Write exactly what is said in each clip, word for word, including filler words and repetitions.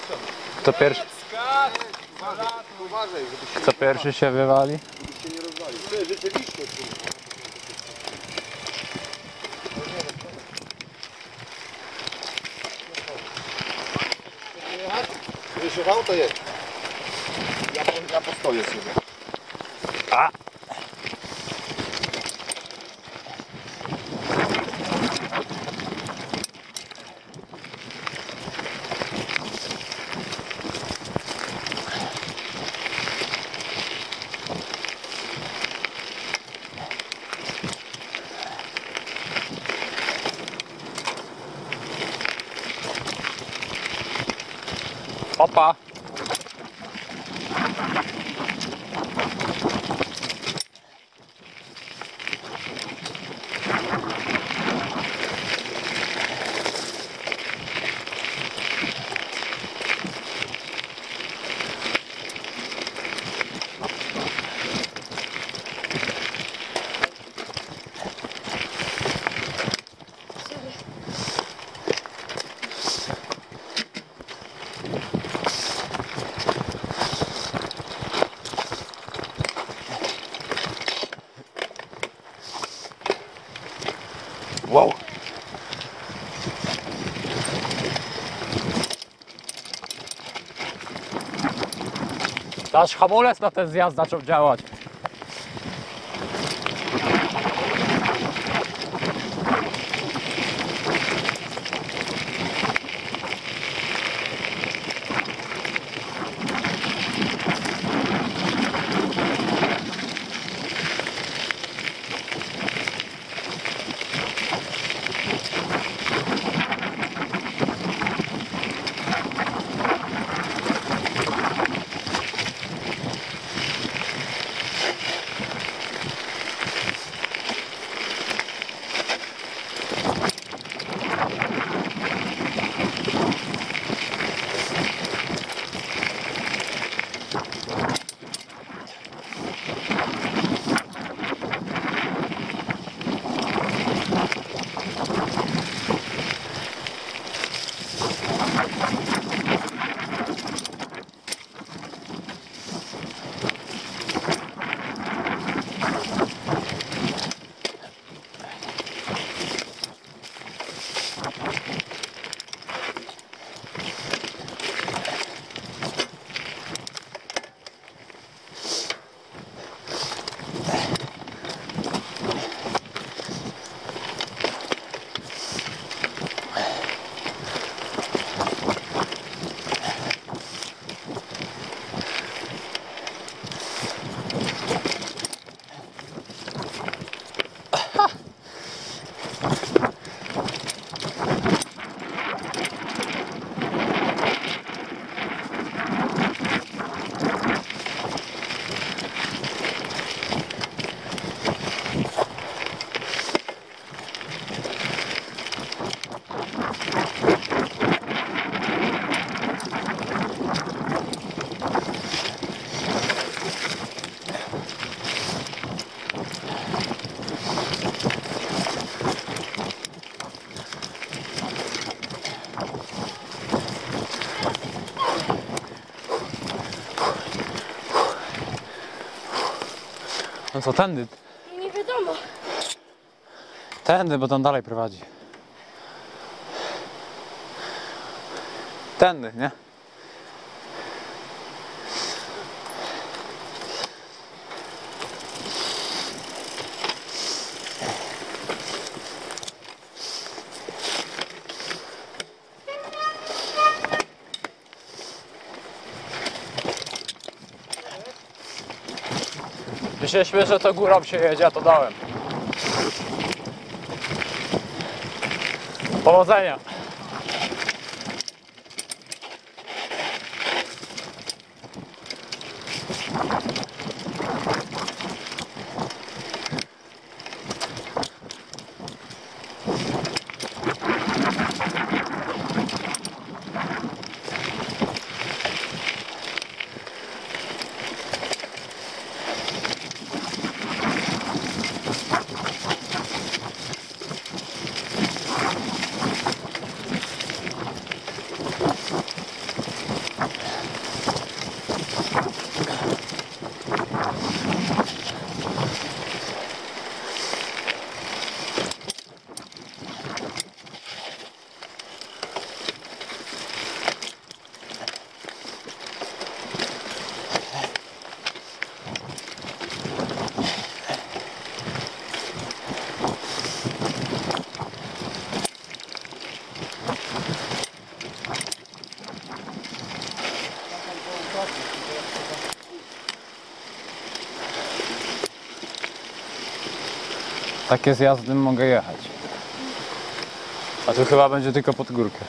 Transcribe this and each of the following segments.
Kto pierwszy? Kto pierwszy się wywali? Się nie rozwali. Nie, rzeczywiście. Będziesz jechał, to jest. Ja, ja postoję sobie. A! Opa! Wow! Aż hamulec na ten zjazd zaczął działać. No co, tędy? Nie wiadomo. Tędy, bo tam dalej prowadzi. Tędy, nie? Myśleliśmy, że to górą się jedzie, a to dołem. Powodzenia! Takie zjazdy mogę jechać. A tu chyba będzie tylko pod górkę.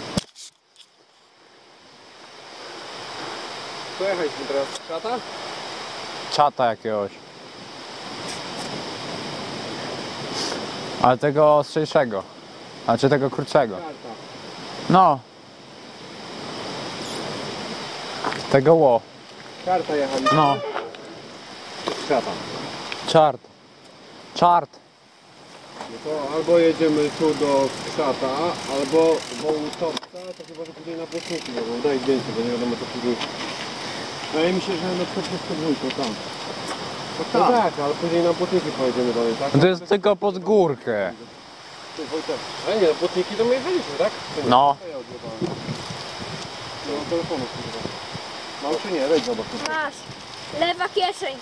Co jechaliśmy teraz? Szata? Czata jakiegoś. Ale tego ostrzejszego. Znaczy tego krótszego. Karta. No. Tego ło. Karta jechaliśmy. No. Szata. Czart. Czart. No to albo jedziemy tu do Krzata, albo Wołutowca, to chyba, że później na Błotniki. No daj zdjęcie, bo nie wiadomo co później. Wydaje mi się, że na przykład przez podwójko tam. No tak. No tak, ale później na Błotniki pojedziemy dalej, tak? No to jest tylko pod górkę. Ty, Wojtek. A nie, na Błotniki to my jechaliśmy, tak? Czy nie? No. To ja odjebałem. Nie mam telefonu, kurwa. Mam czy nie? Wejdź zobacz. Masz. Lewa kieszeń.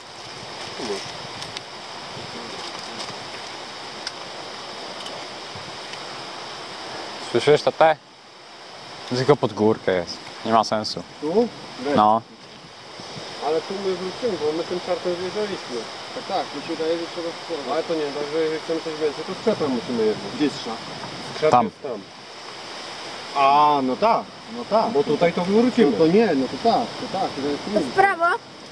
Słyszysz to te? Tylko pod górkę jest. Nie ma sensu. Tu? Wejdź. No. Ale tu my wrócimy, bo my tym czartem zjeżdżaliśmy. Tak, tak, mi się wydaje, że trzeba spróbować. Ale to nie, także jeżeli chcemy coś więcej, to z Krzatem musimy jeździć. Gdzie jest szat? Krzat Tam. jest tam. A, no tak, no tak. Bo tutaj to wrócimy. No to nie, no to tak, to tak, to jest To w prawo.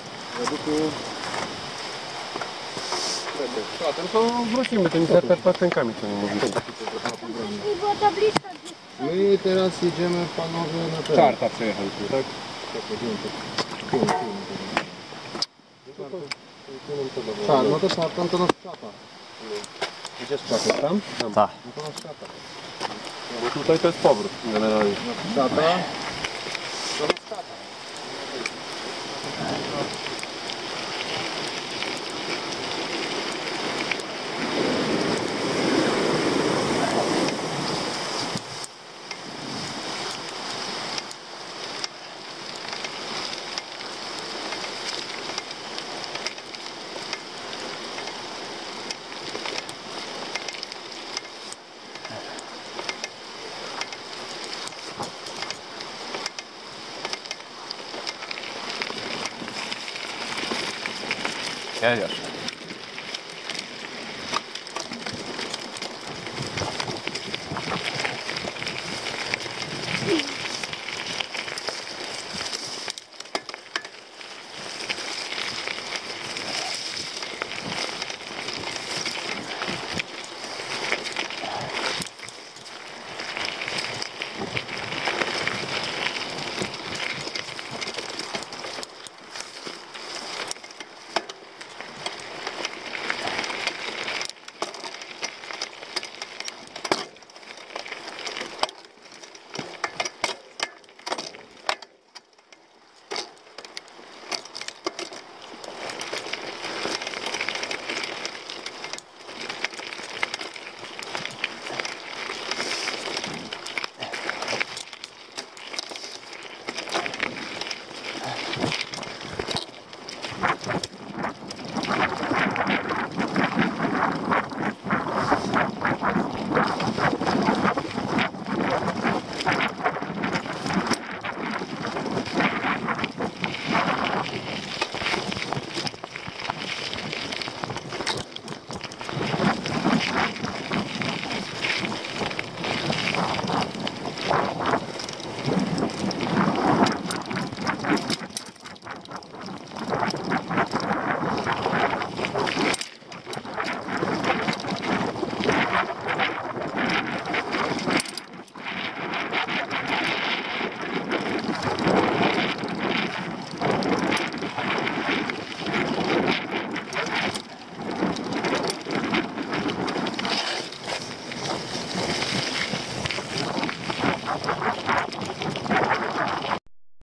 Krzatem to wrócimy tymi patynkami, co nie mówisz. Nie było tabliczka. My teraz jedziemy panowie na ten. Czarta przejechaliśmy, tak? Czar, no to szat, tam to na szata. Gdzie jest czarta? Tam? Tam. Tak. No to na szata. Bo tutaj to jest powrót generalnie. Na szata. To na szata. Jedziesz.